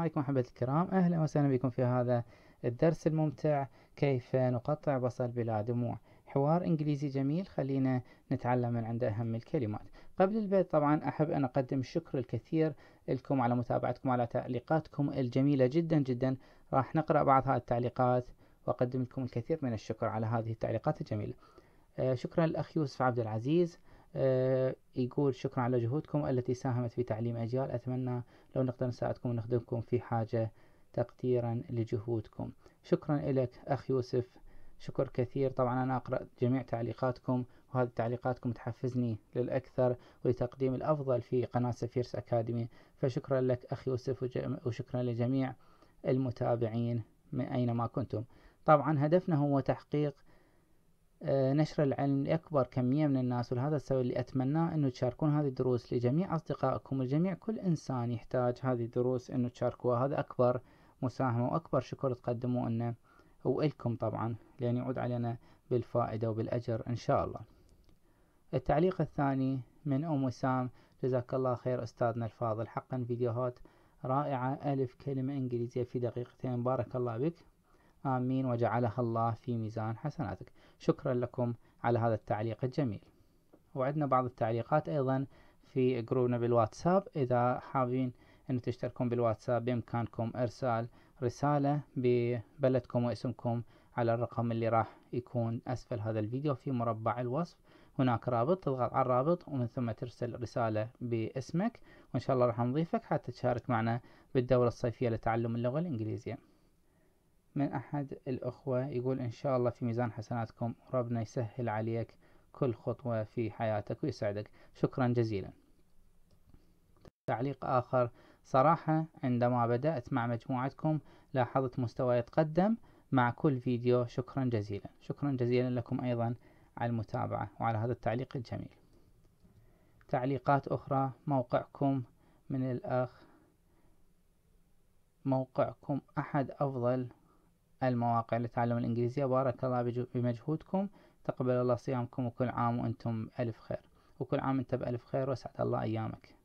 عليكم أحبتي الكرام، أهلا وسهلا بكم في هذا الدرس الممتع. كيف نقطع بصل بلا دموع؟ حوار إنجليزي جميل، خلينا نتعلم من عنده أهم الكلمات. قبل البدء طبعا أحب أن أقدم الشكر الكثير لكم على متابعتكم، على تعليقاتكم الجميلة جدا جدا. راح نقرأ بعض هذه التعليقات وأقدم لكم الكثير من الشكر على هذه التعليقات الجميلة. شكرا للأخ يوسف عبد العزيز، يقول شكرا على جهودكم التي ساهمت في تعليم أجيال. أتمنى لو نقدر نساعدكم ونخدمكم في حاجة، تقديرا لجهودكم. شكرا لك أخ يوسف، شكر كثير. طبعا أنا أقرأ جميع تعليقاتكم، وهذه تعليقاتكم تحفزني للأكثر ولتقديم الأفضل في قناة سفيرس أكاديمي. فشكرا لك أخ يوسف، وشكرا لجميع المتابعين من أينما كنتم. طبعا هدفنا هو تحقيق نشر العلم لأكبر كمية من الناس، ولهذا السبب اللي أتمناه أنه تشاركون هذه الدروس لجميع أصدقائكم، ولجميع كل إنسان يحتاج هذه الدروس أنه تشاركوها. هذا أكبر مساهمة وأكبر شكر تقدموه لنا وإلكم طبعا، لأن يعود علينا بالفائدة وبالأجر إن شاء الله. التعليق الثاني من أم وسام، جزاك الله خير أستاذنا الفاضل، حقا فيديوهات رائعة، 1000 كلمة إنجليزية في دقيقتين، بارك الله بك، آمين وجعلها الله في ميزان حسناتك. شكرا لكم على هذا التعليق الجميل. وعندنا بعض التعليقات أيضا في جروبنا بالواتساب. إذا حابين أن تشتركون بالواتساب بإمكانكم إرسال رسالة ببلدكم واسمكم على الرقم اللي راح يكون أسفل هذا الفيديو في مربع الوصف. هناك رابط، تضغط على الرابط ومن ثم ترسل رسالة باسمك، وإن شاء الله راح نضيفك حتى تشارك معنا بالدورة الصيفية لتعلم اللغة الإنجليزية. من أحد الأخوة يقول إن شاء الله في ميزان حسناتكم، ربنا يسهل عليك كل خطوة في حياتك ويسعدك. شكرا جزيلا. تعليق آخر، صراحة عندما بدأت مع مجموعتكم لاحظت مستوى يتقدم مع كل فيديو. شكرا جزيلا. شكرا جزيلا لكم أيضا على المتابعة وعلى هذا التعليق الجميل. تعليقات أخرى، موقعكم من الأخ، موقعكم أحد أفضل المواقع لتعلم الإنجليزية، بارك الله بمجهودكم، تقبل الله صيامكم، وكل عام وأنتم ألف خير، وكل عام أنت بألف خير وأسعد الله أيامك.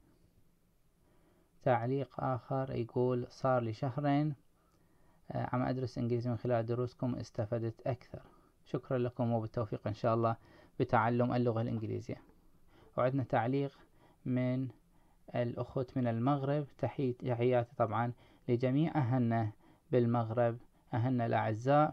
تعليق آخر يقول صار لي شهرين عم أدرس إنجليزي، من خلال دروسكم استفدت أكثر. شكرا لكم وبالتوفيق إن شاء الله بتعلم اللغة الإنجليزية. وعندنا تعليق من الأخوة من المغرب، تحياتي طبعا لجميع أهلنا بالمغرب، أهلنا الأعزاء.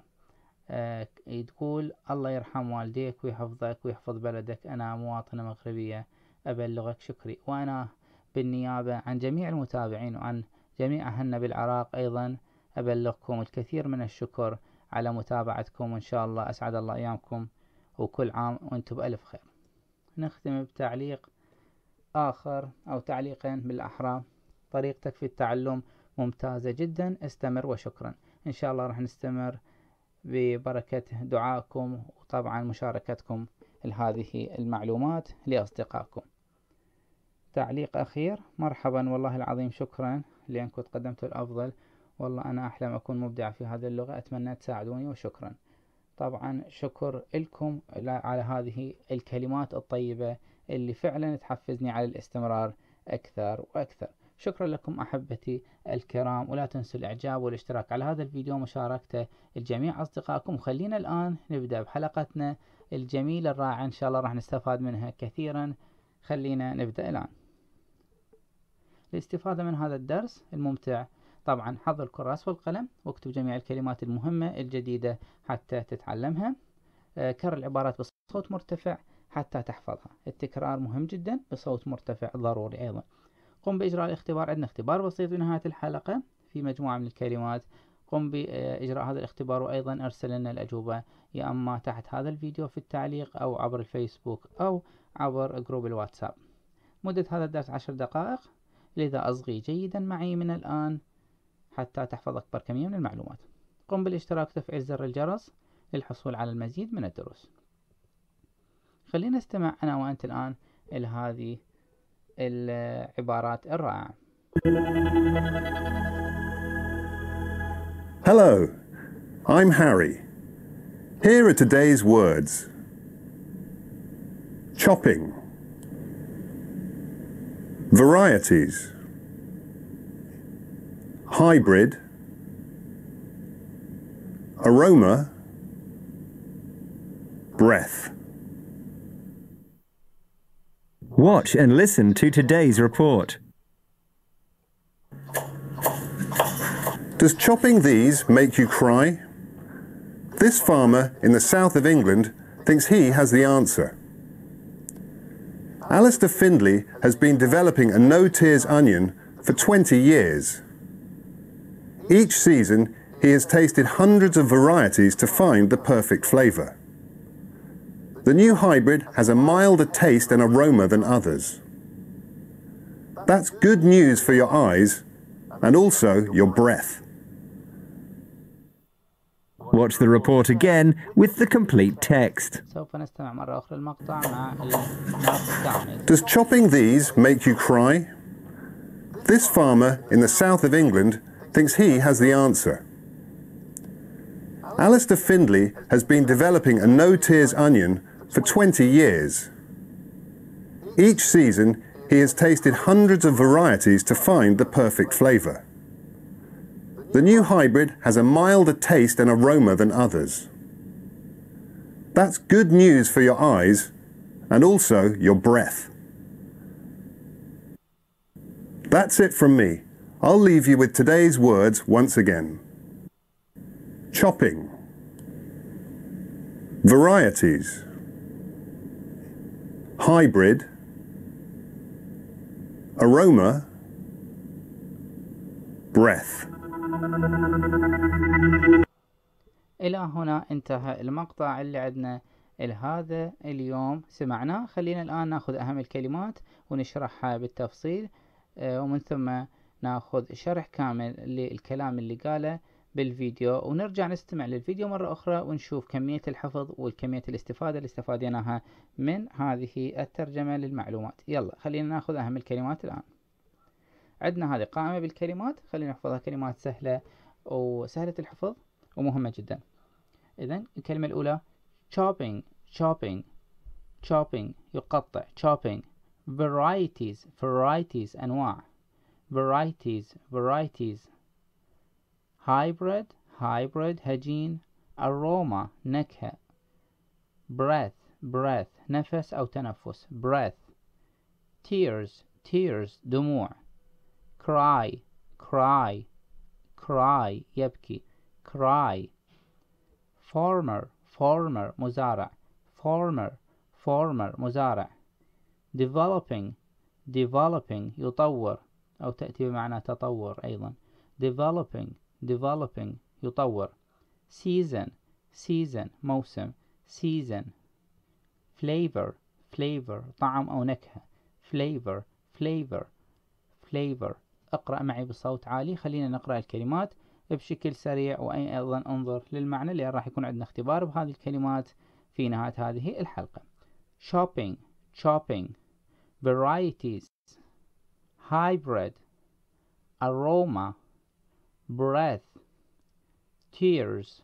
تقول الله يرحم والديك ويحفظك ويحفظ بلدك، أنا مواطنة مغربية أبلغك شكري، وأنا بالنيابة عن جميع المتابعين وعن جميع أهلنا بالعراق أيضا أبلغكم الكثير من الشكر على متابعتكم، وإن شاء الله أسعد الله أيامكم وكل عام وأنتم بألف خير. نختم بتعليق آخر أو تعليقين بالأحرى، طريقتك في التعلم ممتازة جدا، استمر وشكرا. إن شاء الله راح نستمر ببركة دعائكم وطبعا مشاركتكم لهذه المعلومات لأصدقائكم. تعليق أخير، مرحبا والله العظيم شكرا لأنكم قدمتوا الأفضل، والله أنا أحلم أكون مبدع في هذه اللغة، أتمنى تساعدوني وشكرا. طبعا شكر لكم على هذه الكلمات الطيبة اللي فعلا تحفزني على الاستمرار أكثر وأكثر. شكرا لكم أحبتي الكرام، ولا تنسوا الإعجاب والاشتراك على هذا الفيديو ومشاركته لجميع أصدقائكم. وخلينا الآن نبدأ بحلقتنا الجميلة الرائعة، إن شاء الله راح نستفاد منها كثيرا. خلينا نبدأ الآن. الاستفادة من هذا الدرس الممتع، طبعا حضر الكراس والقلم واكتب جميع الكلمات المهمة الجديدة حتى تتعلمها. كرر العبارات بصوت مرتفع حتى تحفظها. التكرار مهم جدا بصوت مرتفع ضروري أيضا. قم بإجراء الاختبار، عندنا اختبار بسيط في نهاية الحلقة في مجموعة من الكلمات. قم بإجراء هذا الاختبار، وأيضا أرسل لنا الأجوبة يا أما تحت هذا الفيديو في التعليق أو عبر الفيسبوك أو عبر جروب الواتساب. مدة هذا الدرس 10 دقائق، لذا أصغي جيدا معي من الآن حتى تحفظ أكبر كمية من المعلومات. قم بالاشتراك وتفعيل زر الجرس للحصول على المزيد من الدروس. خلينا نستمع أنا وأنت الآن إلى هذه العبارات الرائعة. Hello, I'm Harry. Here are today's words. Chopping. Varieties. hybrid, aroma, breath. Watch and listen to today's report. Does chopping these make you cry? This farmer in the south of England thinks he has the answer. Alistair Findlay has been developing a no-tears onion for 20 years. Each season, he has tasted hundreds of varieties to find the perfect flavour. The new hybrid has a milder taste and aroma than others. That's good news for your eyes and also your breath. Watch the report again with the complete text. سوف نستمع مرة أخرى المقطع مع النص كامل. Does chopping these make you cry? This farmer in the south of England thinks he has the answer. Alistair Findlay has been developing a no-tears onion for 20 years. Each season, he has tasted hundreds of varieties to find the perfect flavour. The new hybrid has a milder taste and aroma than others. That's good news for your eyes and also your breath. That's it from me. I'll leave you with today's words once again. Chopping, varieties, hybrid, aroma, breath. إلى هنا انتهى المقطع اللي عندنا لهذا اليوم سمعناه. خلينا الآن ناخذ أهم الكلمات ونشرحها بالتفصيل، ومن ثم ناخذ شرح كامل للكلام اللي قاله بالفيديو، ونرجع نستمع للفيديو مرة أخرى ونشوف كمية الحفظ والكمية الاستفادة اللي استفاديناها من هذه الترجمة للمعلومات. يلا خلينا ناخذ أهم الكلمات الآن. عندنا هذه قائمة بالكلمات، خلينا نحفظها كلمات سهلة وسهلة الحفظ ومهمة جدا. إذن الكلمة الأولى chopping chopping chopping يقطع chopping. varieties varieties أنواع varieties varieties. hybrid hybrid هجين. aroma نكهة. breath breath نفس أو تنفس breath. tears tears دموع. cry cry cry يبكي cry. farmer farmer مزارع farmer farmer مزارع. developing developing يطور أو تأتي بمعنى تطور أيضا. developing developing يطور. season season موسم season. flavor flavor طعم أو نكهة flavor flavor flavor. اقرأ معي بصوت عالي. خلينا نقرأ الكلمات بشكل سريع، وأيضا انظر للمعنى لأن راح يكون عندنا اختبار بهذه الكلمات في نهاية هذه الحلقة. shopping chopping varieties hybrid aroma breath tears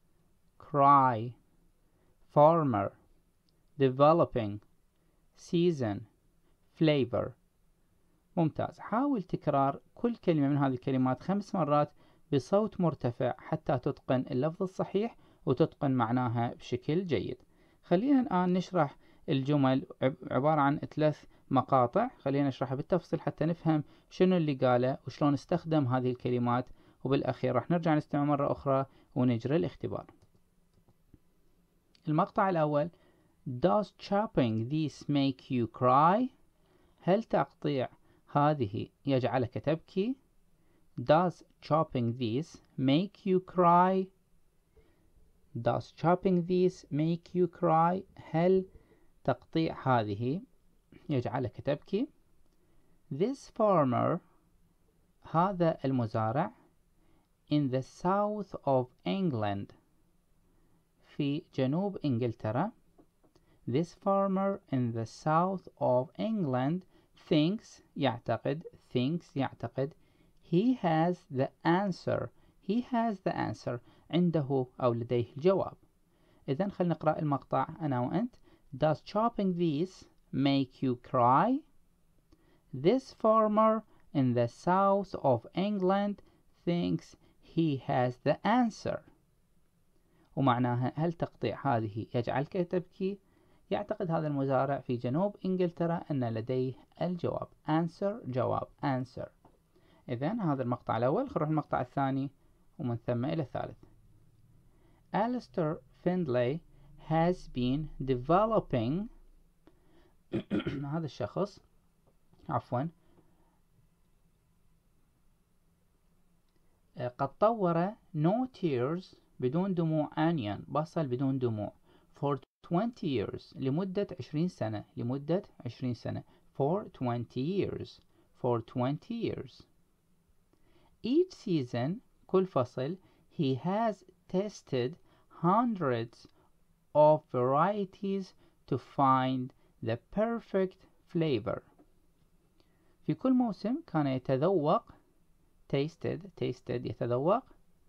cry farmer developing season flavor. ممتاز. حاول تكرار كل كلمة من هذه الكلمات 5 مرات بصوت مرتفع حتى تتقن اللفظ الصحيح وتتقن معناها بشكل جيد. خلينا الآن نشرح الجمل عبارة عن 3 مقاطع. خلينا نشرحها بالتفصيل حتى نفهم شنو اللي قاله وشلون استخدم هذه الكلمات، وبالأخير راح نرجع نستمع مرة أخرى ونجري الاختبار. المقطع الأول Does chopping this make you cry؟ هل تقطيع هذه يجعلك تبكي؟ Does chopping this make you cry؟ Does chopping this make you cry؟ هل تقطيع هذه يجعلك تبكي؟ This farmer هذا المزارع in the south of England في جنوب إنجلترا. This farmer in the south of England thinks يعتقد he has the answer. He has the answer. عنده أو لديه الجواب. إذن خلنا نقرأ المقطع أنا وأنت. Does chopping these make you cry؟ This farmer in the south of England thinks he has the answer. ومعناها هل تقطيع هذه يجعلك تبكي؟ يعتقد هذا المزارع في جنوب إنجلترا أن لديه الجواب. answer جواب answer. إذن هذا المقطع الأول. خلينا نروح المقطع الثاني ومن ثم إلى الثالث. Alistair Findlay has been developing هذا الشخص عفوا قد طور no tears بدون دموع onion بصل بدون دموع for 20 years لمدة 20 سنة لمدة 20 سنة for 20 years for 20 years. Each season كل فصل he has tested hundreds of varieties to find the perfect flavor. في كل موسم كان يتذوق tasted يتذوق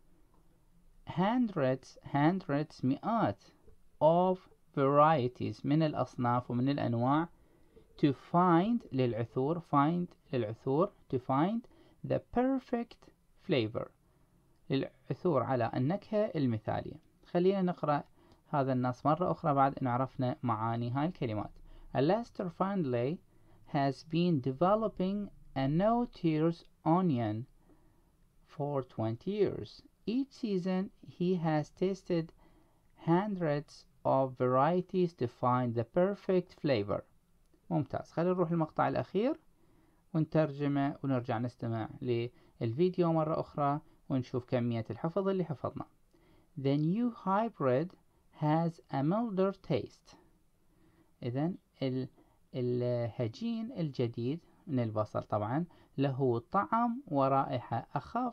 hundreds مئات of varieties من الأصناف ومن الأنواع to find للعثور to find the perfect flavor للعثور على النكهة المثالية. خلينا نقرأ هذا النص مرة أخرى بعد أن عرفنا معاني هاي الكلمات. Alistair Findlay has been developing a no-tears onion for 20 years. Each season he has tested hundreds of varieties to find the perfect flavor. ممتاز. خلينا نروح المقطع الأخير ونترجمه ونرجع نستمع للفيديو مرة أخرى ونشوف كمية الحفظ اللي حفظنا. The new hybrid has a milder taste. إذن الهجين الجديد من البصل طبعا له طعم ورائحة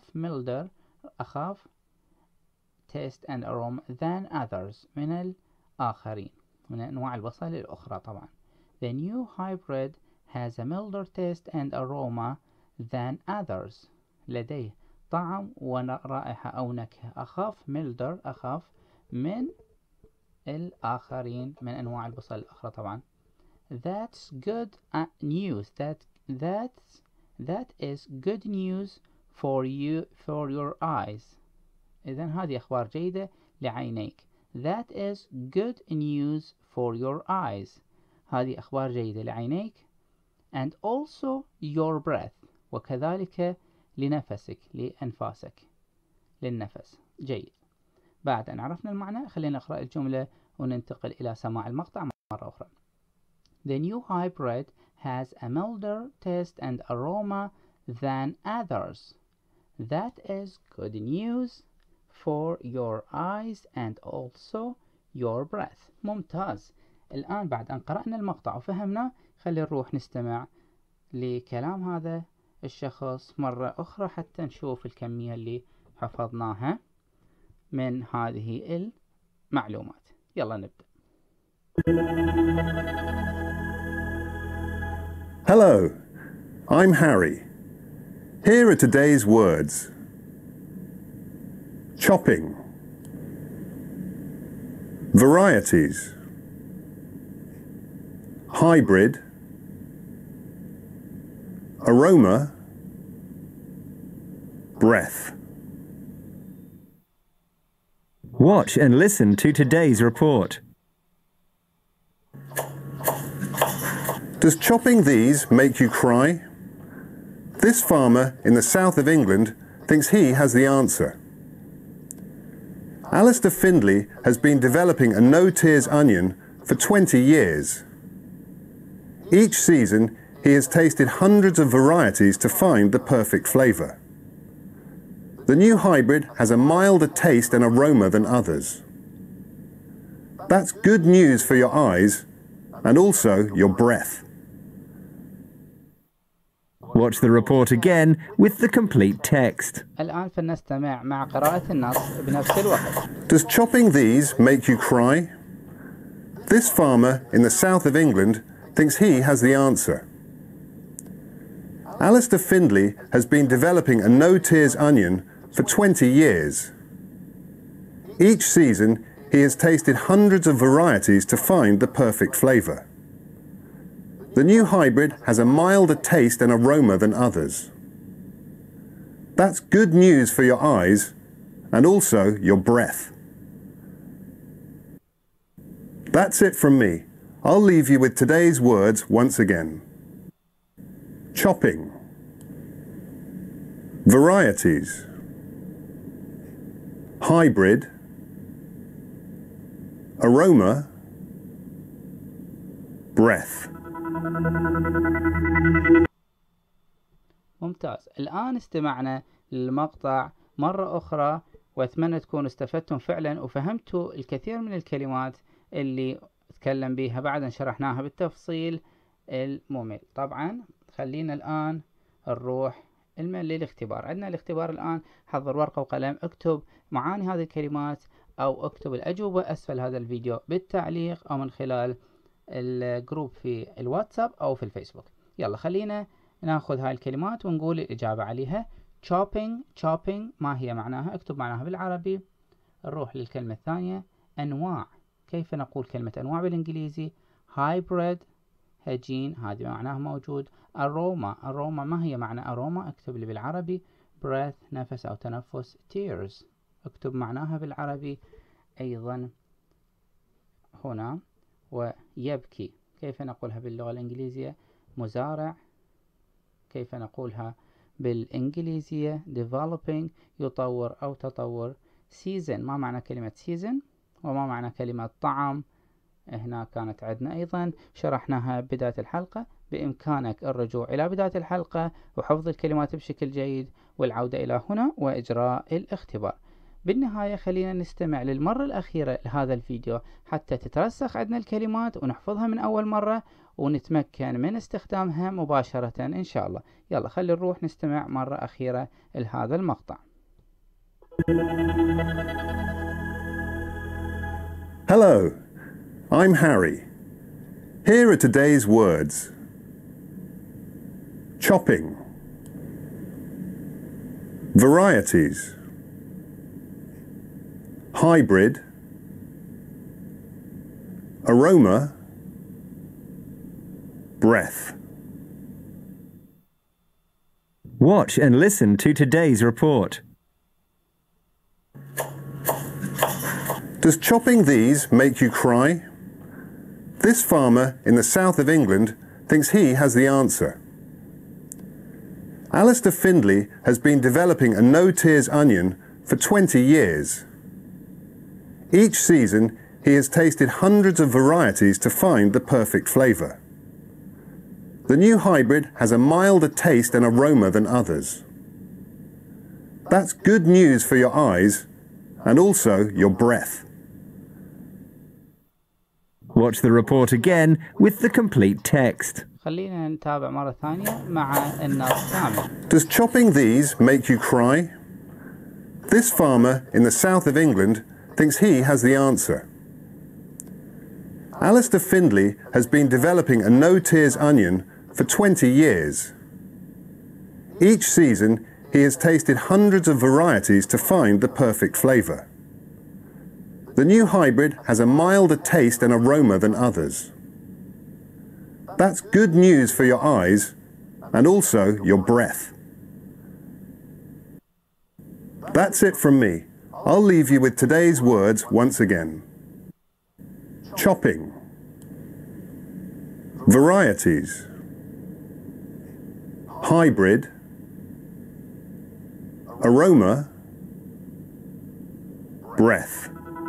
أخف taste and aroma than others من الآخرين من أنواع البصل الأخرى طبعا. The new hybrid has a milder taste and aroma than others. لديه طعم ورائحة أو نكهة أخف من الآخرين من أنواع البصل الأخرى طبعا. That's good news. That is good news for your eyes. إذن هذه أخبار جيدة لعينيك. That is good news for your eyes. هذه أخبار جيدة لعينيك. And also your breath. وكذلك لنفسك لأنفاسك للنفس. جيد. بعد أن عرفنا المعنى خلينا نقرأ الجملة وننتقل إلى سماع المقطع مرة أخرى. The new hybrid has a milder taste and aroma than others. That is good news for your eyes and also your breath. ممتاز. الآن بعد أن قرأنا المقطع وفهمنا خلينا نروح نستمع لكلام هذا الشخص مرة أخرى حتى نشوف الكمية اللي حفظناها من هذه المعلومات. يلا نبدأ. Hello, I'm Harry. Here are today's words. Chopping. Varieties. Hybrid. Aroma. Breath. Watch and listen to today's report. Does chopping these make you cry? This farmer in the south of England thinks he has the answer. Alistair Findlay has been developing a no-tears onion for 20 years. Each season he has tasted hundreds of varieties to find the perfect flavour. The new hybrid has a milder taste and aroma than others. That's good news for your eyes and also your breath. Watch the report again with the complete text. الآن فلنستمع مع قراءة النص بنفس الوقت. Does chopping these make you cry? This farmer in the south of England thinks he has the answer. Alistair Findlay has been developing a no-tears onion for 20 years. Each season he has tasted hundreds of varieties to find the perfect flavour. The new hybrid has a milder taste and aroma than others. That's good news for your eyes and also your breath. That's it from me. I'll leave you with today's words once again. Chopping, varieties, hybrid, aroma, breath. ممتاز. الآن استمعنا للمقطع مرة أخرى، وأتمنى تكونوا استفدتم فعلا وفهمتوا الكثير من الكلمات اللي تكلم بيها بعد أن شرحناها بالتفصيل الممل. طبعا خلينا الآن نروح للاختبار. عندنا الاختبار الآن. حضر ورقة وقلم، اكتب معاني هذه الكلمات أو اكتب الأجوبة أسفل هذا الفيديو بالتعليق أو من خلال الجروب في الواتساب أو في الفيسبوك. يلا خلينا ناخذ هاي الكلمات ونقول الإجابة عليها. chopping ما هي معناها؟ اكتب معناها بالعربي. نروح للكلمة الثانية. أنواع، كيف نقول كلمة أنواع بالإنجليزي؟ hybrid هجين، هذه معناها موجود. aroma ما هي معنى aroma؟ اكتب لي بالعربي. breath نفس أو تنفس. tears اكتب معناها بالعربي أيضا هنا. ويبكي كيف نقولها باللغة الإنجليزية؟ مزارع، كيف نقولها بالإنجليزية؟ developing يطور أو تطور. season ما معنى كلمة season؟ وما معنى كلمة طعام؟ هنا كانت عندنا أيضا شرحناها بداية الحلقة. بإمكانك الرجوع إلى بداية الحلقة وحفظ الكلمات بشكل جيد والعودة إلى هنا وإجراء الاختبار. بالنهاية خلينا نستمع للمرة الأخيرة لهذا الفيديو حتى تترسخ عندنا الكلمات ونحفظها من أول مرة ونتمكن من استخدامها مباشرة إن شاء الله. يلا خلي نروح نستمع مرة أخيرة لهذا المقطع. Hello, I'm Harry. Here are today's words. Chopping, varieties, hybrid, aroma, breath. Watch and listen to today's report. Does chopping these make you cry? This farmer in the south of England thinks he has the answer. Alistair Findlay has been developing a no-tears onion for 20 years. Each season, he has tasted hundreds of varieties to find the perfect flavour. The new hybrid has a milder taste and aroma than others. That's good news for your eyes and also your breath. Watch the report again with the complete text. خلينا نتابع مرة ثانية مع النص كامل. Does chopping these make you cry? This farmer in the south of England thinks he has the answer. Alistair Findlay has been developing a no-tears onion for 20 years. Each season, he has tasted hundreds of varieties to find the perfect flavour. The new hybrid has a milder taste and aroma than others. That's good news for your eyes and also your breath. That's it from me. I'll leave you with today's words once again. Chopping, varieties, hybrid, aroma, breath.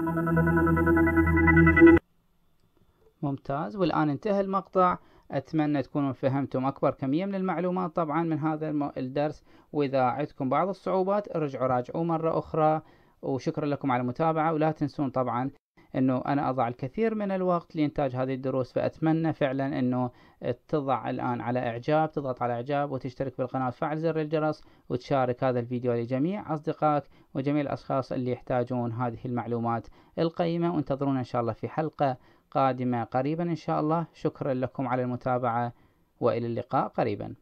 ممتاز. والآن انتهى المقطع. أتمنى تكونوا فهمتم أكبر كمية من المعلومات طبعا من هذا الدرس، وإذا عندكم بعض الصعوبات راجعوا مرة أخرى. وشكرا لكم على المتابعة، ولا تنسون طبعا أنه أنا أضع الكثير من الوقت لإنتاج هذه الدروس، فأتمنى فعلا أنه تضع الآن على إعجاب، تضغط على إعجاب وتشترك بالقناة وتفعل زر الجرس وتشارك هذا الفيديو لجميع أصدقائك وجميع الأشخاص اللي يحتاجون هذه المعلومات القيمة. وانتظرونا إن شاء الله في حلقة قادمة قريبا إن شاء الله. شكرا لكم على المتابعة وإلى اللقاء قريبا.